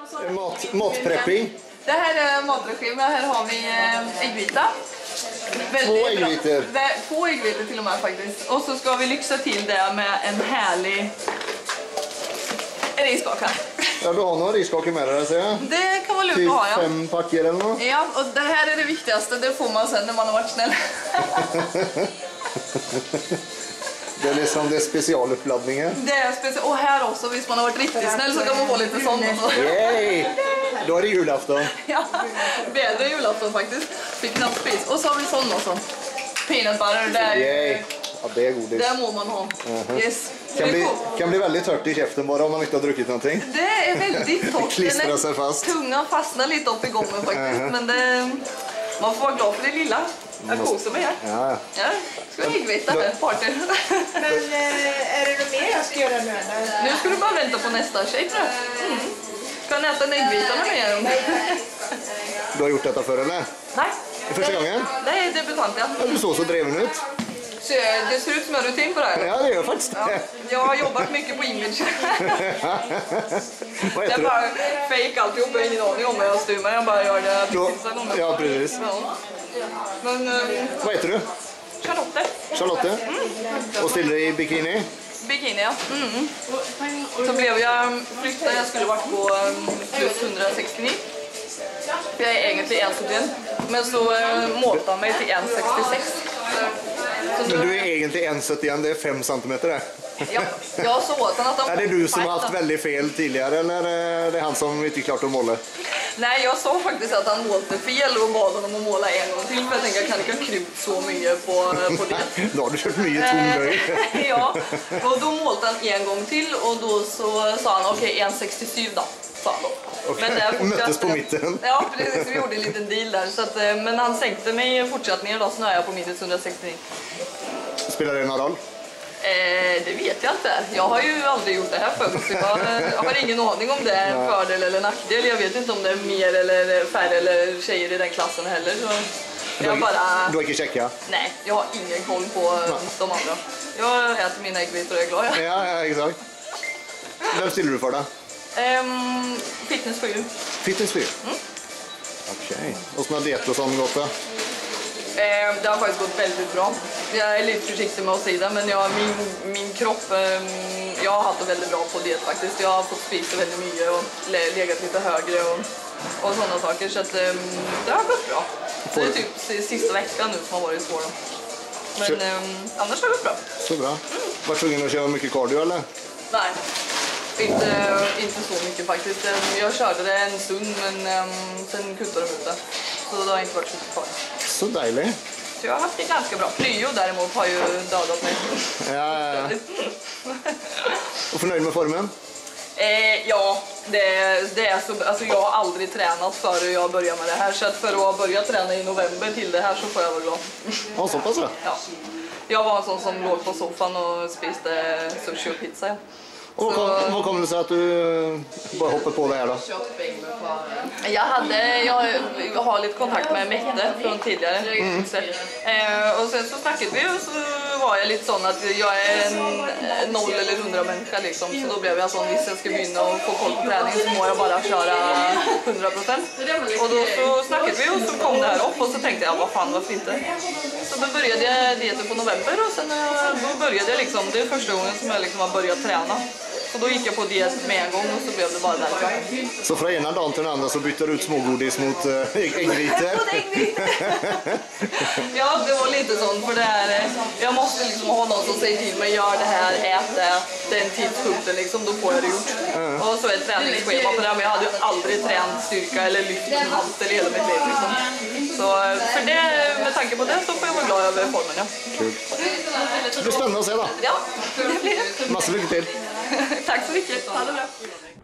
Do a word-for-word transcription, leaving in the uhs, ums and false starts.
Mat, matprepping. Det här är matregim. Här har vi äggvita. Två äggvitor. Två äggvitor till och med faktiskt. Och så ska vi lyxa till det med en härlig riskaka. Ja, du har några riskakor med dig, säger jag. Det kan vara lugnt typ att ha, ja. fem packer eller något. Ja, och det här är det viktigaste. Det får man sen när man har varit snäll. Det är liksom det specialuppladdningen. Det är speciellt. Och här också, hvis man har varit riktigt snäll så kan man få lite sånt också. Yay! Då är det julafton. Ja, bättre julafton faktiskt. Fick knappt spis. Och så har vi sån också. Peanut butter, det är Yay! Ja, det är godis. Det må man ha. Uh-huh. Yes. Kan bli, kan bli väldigt tört i käften bara om man inte har druckit någonting. Det är väldigt torrt. Klistrar sig fast. Tungan fastnar lite upp i gången faktiskt. Uh-huh. Men det, man får vara glad för det lilla. Jag koser mig här. Ja, ja. Ja, ska jag äggvita här, party. Men äh, är det något mer jag ska göra nu? Nu ska du bara vänta på nästa tjej, tror jag. Mm. Kan äta en äggvita med mig? Du har gjort detta förr, eller? Nej. Första gången? Nej, debutant, ja. Ja, du såg så dreven ut. Så det ser ut som en rutin på det här. Ja, det gör faktiskt det. Ja, jag har jobbat mycket på image. Vad Jag heter bara du? fake alltihop, jag har ingen aning om vad jag styr, men jag bara gör det. Då, ja, precis. Ja. Men, um, Vad heter du? Charlotte. Charlotte. Mm. Och ställer i bikini? Bikini, ja. Mm. Så blev jag flyttad, jag skulle varit på um, plus hundrasextionio. Jag är egentligen en student, men så uh, målade han mig till en sextiosex. Men du är egentligen en sjuttioett, det är fem centimeter där. Ja, jag såg åt han att han... Är det du som har haft väldigt fel tidigare, eller är det han som inte klart att måla? Nej, jag sa faktiskt att han målade fel och bad honom att måla en gång till, för jag tänkte jag kan inte ha krympt så mycket på, på det. Då har du kört mycket tom böj. Ja, och då målade han en gång till och då så sa han okej, okay, en sextiosju då. Okay. Men det möttes på mitten. Ja, precis. Vi gjorde en liten deal där. Så att, men han sänkte mig fortsatt ner då, så nu är jag på minus hundrasextionio. Spelar det någon roll? Eh, det vet jag inte. Jag har ju aldrig gjort det här förut. Så jag, jag har ingen aning om det är en fördel eller nackdel. Jag vet inte om det är mer eller färre eller tjejer i den klassen heller. Så jag du, bara... du har inte checkat? Nej, jag har ingen koll på Nej. de andra. Jag äter mina äggvitor och är glad. Ja, ja, ja exakt. Vem ställer du för då? Um, fitness for you. Fitness for you? Mm. Okej. Okay. Och såna diet och sånt gått då? Eh, det har faktiskt gått väldigt bra. Jag är lite försiktig med att säga det, men jag, min, min kropp, eh, jag har haft det väldigt bra på diet faktiskt. Jag har fått spisa väldigt mycket och legat lite högre och, och sådana saker. Så att, eh, det har gått bra. Det är typ sista veckan nu som har varit svår. Men eh, annars har det gått bra. Så bra. Mm. Var tvungen att köra mycket cardio eller? Nej. Inte, inte så mycket faktiskt. Jag körde det en stund, men um, sen kuttade de ut det. Så det har inte varit så mycket kvar. Så dejligt. Så jag har haft det ganska bra. Plyo däremot har ju dödat mig. Ja, ja, ja. Och förnöjd med formen? Eh, ja, det, det är så, alltså jag har aldrig tränat före jag började med det här. Så att för att börja träna i november till det här så får jag vara glad. Ja, så pass. Ja. Jag var en sån som låg på soffan och spiste sushi och pizza. Ja. Och vad, vad kommer det sig att du bara hoppar på det här då? Jag, hade, jag, jag har lite kontakt med Mette från tidigare. Mm. Eh, och sen så snackade vi och så var jag lite sån att jag är en noll eller hundra människa liksom. Så då blev jag sån, hvis jag ska börja och få koll på träning så må jag bara köra hundra procent. Och då så snackade vi och så kom det här upp och så tänkte jag, vad fan, varför inte? Så då började jag dieten på november och sen då började jag liksom, det är första gången som jag liksom har börjat träna. Så då gick jag på diet med en gång och så blev det bara därför. Så från ena dagen till den andra så bytte du ut smågodis mot äh, äggvitor? Ja, det var lite sånt för det här. Jag måste liksom ha någon som säger till mig, gör det här, ät det, den tidpunkten liksom, då får jag det gjort. Mm. Och så är ett träningsschema på det här, men jag hade ju aldrig tränat styrka eller lyft en hamster i hela mitt liv liksom. Så för det, med tanke på det så får jag vara glad över formen, ja. Kul. Det blir spännande att se då. Ja, det blir det. Massa lycka till. Tack så mycket. Ha det bra.